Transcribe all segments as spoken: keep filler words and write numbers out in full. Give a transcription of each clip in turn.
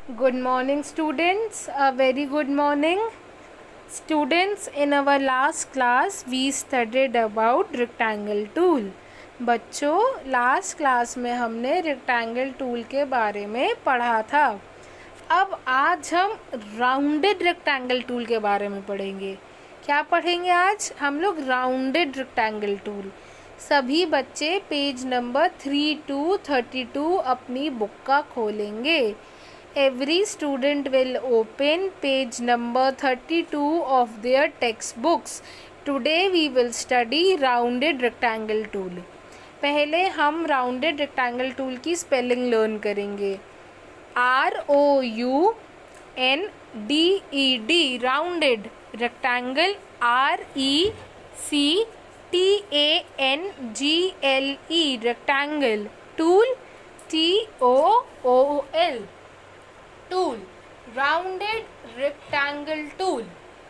Good morning students, a very good morning. Students, in our last class we studied about rectangle tool. बच्चों, last class में हमने rectangle tool के बारे में पढ़ा था. अब आज हम राउंडेड रेक्टेंगल टूल के बारे में पढ़ेंगे. क्या पढ़ेंगे आज हम लोग? Rounded rectangle tool. सभी बच्चे page number three two thirty two अपनी बुक का खोलेंगे. Every student will open page number thirty-two of their textbooks. Today we will study rounded rectangle tool. पहले हम rounded rectangle tool की spelling learn करेंगे. R O U N D E D rounded, rectangle R E C T A N G L E rectangle, tool T O O L tool, rounded rectangle tool.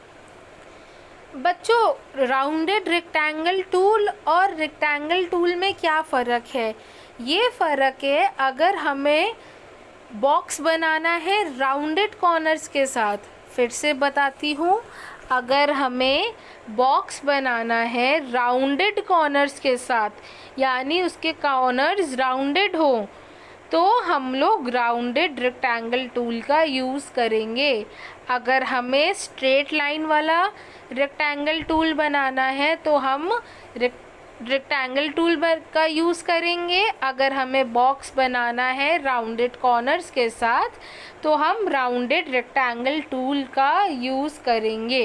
बच्चों, rounded rectangle tool और rectangle tool में क्या फ़र्क है? ये फ़र्क है, अगर हमें बॉक्स बनाना है राउंडेड कॉर्नर्स के साथ. फिर से बताती हूँ, अगर हमें बॉक्स बनाना है राउंडेड कॉर्नर्स के साथ, यानी उसके कॉर्नर्स राउंडेड हो, तो हम लोग राउंडेड रेक्टेंगल टूल का यूज़ करेंगे. अगर हमें स्ट्रेट लाइन वाला रेक्टेंगल टूल बनाना है तो हम रेक्टेंगल टूल का यूज़ करेंगे. अगर हमें बॉक्स बनाना है राउंडेड कॉर्नर्स के साथ तो हम राउंडेड रेक्टेंगल टूल का यूज़ करेंगे.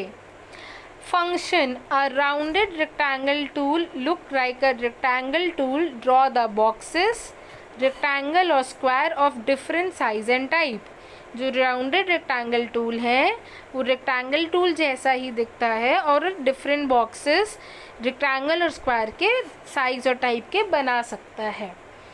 Function: a rounded rectangle tool look like a rectangle tool. Draw the boxes, rectangle और square of different size and type. जो राउंडेड रेक्टेंगल टूल है वो रेक्टेंगल टूल जैसा ही दिखता है और डिफरेंट बॉक्सेस रेक्टेंगल और स्क्वायर के साइज और टाइप के बना सकता है.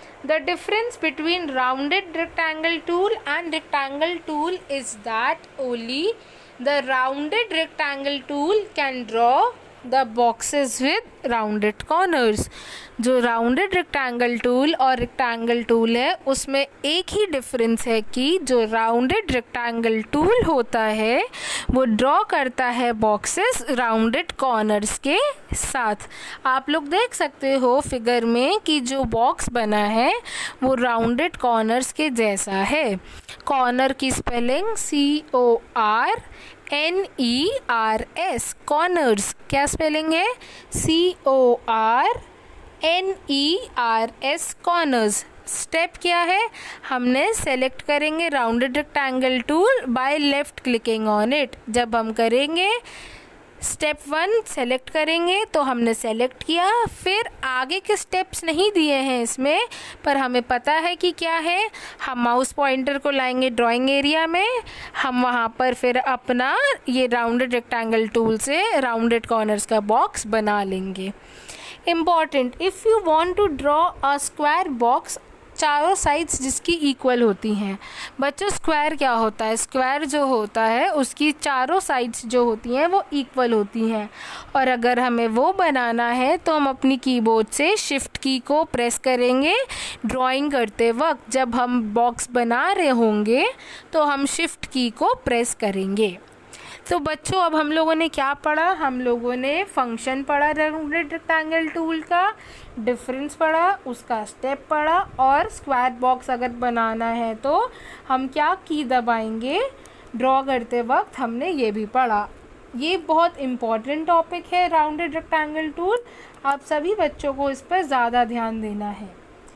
The difference between rounded rectangle tool and rectangle tool is that only the rounded rectangle tool can draw the boxes with rounded corners. जो राउंडेड रेक्टेंगल टूल और rectangle tool है उसमें एक ही डिफरेंस है कि जो राउंडेड रेक्टेंगल टूल होता है वो ड्रॉ करता है बॉक्सेस राउंडेड कॉर्नर्स के साथ. आप लोग देख सकते हो फिगर में कि जो बॉक्स बना है वो राउंडेड कॉर्नर्स के जैसा है. कॉर्नर की spelling C O R N E R S. Corners क्या स्पेलिंग है? C O R N E R S. Corners. Step क्या है? हमने सेलेक्ट करेंगे rounded rectangle tool by left clicking on it. जब हम करेंगे स्टेप वन सेलेक्ट करेंगे तो हमने सेलेक्ट किया. फिर आगे के स्टेप्स नहीं दिए हैं इसमें, पर हमें पता है कि क्या है. हम माउस पॉइंटर को लाएंगे ड्राइंग एरिया में, हम वहाँ पर फिर अपना ये राउंडेड रेक्टेंगल टूल से राउंडेड कॉर्नर्स का बॉक्स बना लेंगे. Important: if you want to draw a square box, चारों साइड्स जिसकी इक्वल होती हैं. बच्चों, स्क्वायर क्या होता है? स्क्वायर जो होता है उसकी चारों साइड्स जो होती हैं वो इक्वल होती हैं. और अगर हमें वो बनाना है तो हम अपनी कीबोर्ड से शिफ्ट की को प्रेस करेंगे. ड्राइंग करते वक्त जब हम बॉक्स बना रहे होंगे तो हम शिफ्ट की को प्रेस करेंगे. तो बच्चों, अब हम लोगों ने क्या पढ़ा? हम लोगों ने फंक्शन पढ़ा राउंडेड रेक्टेंगल टूल का, डिफरेंस पढ़ा, उसका स्टेप पढ़ा, और स्क्वायर बॉक्स अगर बनाना है तो हम क्या की दबाएंगे ड्रॉ करते वक्त, हमने ये भी पढ़ा. ये बहुत इम्पॉर्टेंट टॉपिक है राउंडेड रेक्टेंगल टूल. आप सभी बच्चों को इस पर ज़्यादा ध्यान देना है.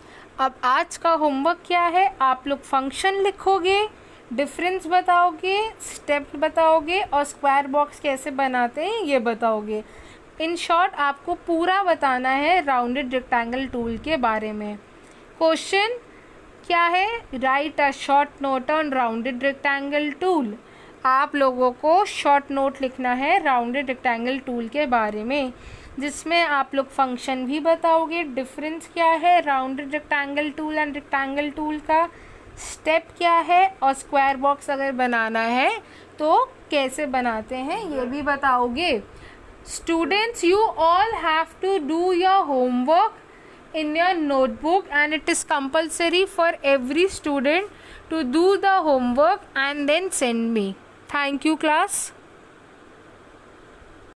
अब आज का होमवर्क क्या है? आप लोग फंक्शन लिखोगे, डिफरेंस बताओगे, स्टेप बताओगे और स्क्वायर बॉक्स कैसे बनाते हैं ये बताओगे. इन शॉर्ट आपको पूरा बताना है राउंडेड रेक्टेंगल टूल के बारे में. क्वेश्चन क्या है? Write a short note on rounded rectangle tool. आप लोगों को शॉर्ट नोट लिखना है राउंडेड रेक्टेंगल टूल के बारे में, जिसमें आप लोग फंक्शन भी बताओगे, डिफरेंस क्या है rounded rectangle tool and rectangle tool का, स्टेप क्या है, और स्क्वायर बॉक्स अगर बनाना है तो कैसे बनाते हैं ये भी बताओगे. Students, you all have to do your homework in your notebook and it is compulsory for every student to do the homework and then send me. Thank you, class.